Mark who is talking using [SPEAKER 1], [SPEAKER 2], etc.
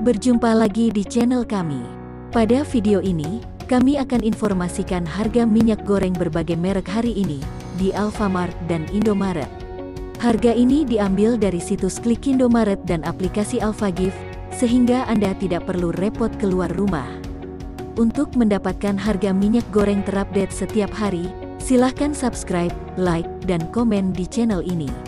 [SPEAKER 1] Berjumpa lagi di channel kami. Pada video ini, kami akan informasikan harga minyak goreng berbagai merek hari ini di Alfamart dan Indomaret. Harga ini diambil dari situs Klik Indomaret dan aplikasi Alfagift, sehingga Anda tidak perlu repot keluar rumah. Untuk mendapatkan harga minyak goreng terupdate setiap hari, silahkan subscribe, like, dan komen di channel ini.